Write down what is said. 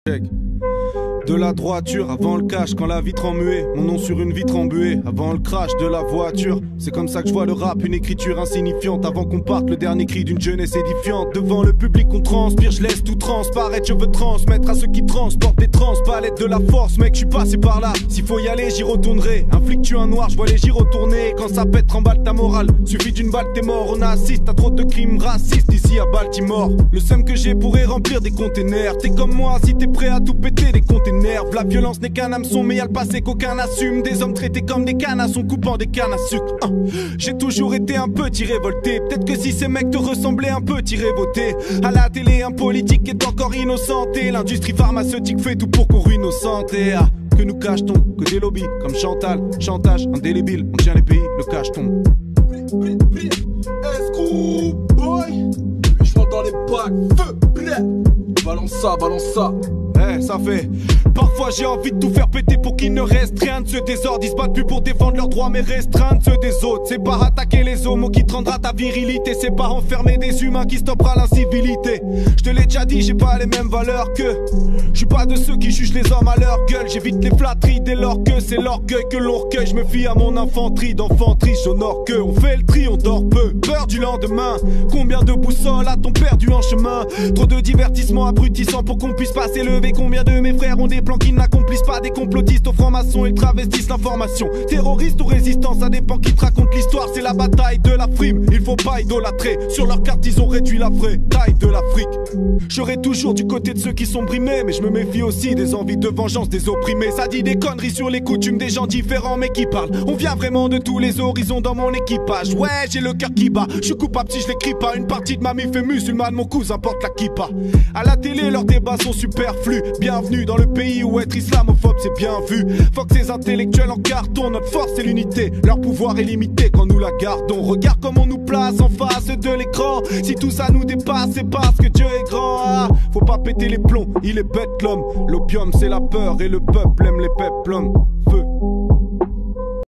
Check. De la droiture avant le cash, quand la vitre en muet, mon nom sur une vitre embuée, avant le crash de la voiture. C'est comme ça que je vois le rap, une écriture insignifiante, avant qu'on parte le dernier cri d'une jeunesse édifiante. Devant le public on transpire, je laisse tout transparaître, je veux transmettre à ceux qui transportent des transpalettes de la force. Mec, je suis passé par là, s'il faut y aller j'y retournerai. Un flic tue un noir, je vois les gyros tourner. Quand ça pète, remballe ta morale, suffit d'une balle t'es mort. On assiste à trop de crimes racistes ici à Baltimore. Le seum que j'ai pourrait remplir des containers. T'es comme moi si t'es prêt à tout péter des containers. La violence n'est qu'un hameçon, mais y'a le passé qu'aucun assume. Des hommes traités comme des cannes à son coupant des cannes à sucre. J'ai toujours été un petit révolté. Peut-être que si ces mecs te ressemblaient un peu, t'irais voter. À la télé, un politique est encore innocenté. L'industrie pharmaceutique fait tout pour qu'on ruine nos santé. Que nous cache-t-on? Que des lobbies comme Chantal, chantage indélébile. On tient les pays, le cache-t-on? Escroc boy, je monte dans les bacs, feu, blé. Balance ça, balance ça. Ça fait. Parfois j'ai envie de tout faire péter pour qu'il ne reste rien de ceux des ordres. Ils se battent plus pour défendre leurs droits mais restreindre ceux des autres. C'est pas attaquer les homos qui te rendra ta virilité. C'est pas enfermer des humains qui stoppera l'incivilité. Je te l'ai déjà dit, j'ai pas les mêmes valeurs que. Je suis pas de ceux qui jugent les hommes à leur gueule. J'évite les flatteries dès lors que c'est l'orgueil que l'on recueille. Je me fie à mon infanterie d'enfanterie, j'honore que. On fait le tri, on dort peu. Peur du lendemain. Combien de boussoles a-t-on perdu en chemin? Trop de divertissements abrutissants pour qu'on puisse pas s'élever. Combien de mes frères ont des plans qui n'accomplissent pas? Des complotistes aux francs-maçons, ils travestissent l'information. Terroristes ou résistants, ça dépend qui te raconte l'histoire. C'est la bataille de la frime, il faut pas idolâtrer. Sur leur carte ils ont réduit la vraie taille de l'Afrique. Je serai toujours du côté de ceux qui sont brimés, mais je me méfie aussi des envies de vengeance des opprimés. Ça dit des conneries sur les coutumes des gens différents mais qui parlent. On vient vraiment de tous les horizons dans mon équipage. Ouais, j'ai le cœur qui bat, je suis coupable si je l'écris pas. Une partie de ma mif est musulmane, mon cousin porte la kippa. À la télé leurs débats sont superflus. Bienvenue dans le pays où être islamophobe c'est bien vu. Fuck ces intellectuels en carton, notre force c'est l'unité. Leur pouvoir est limité quand nous la gardons. Regarde comme on nous place en face de l'écran. Si tout ça nous dépasse c'est parce que Dieu est grand. Faut pas péter les plombs, il est bête l'homme. L'opium c'est la peur et le peuple aime les peplums. Feu.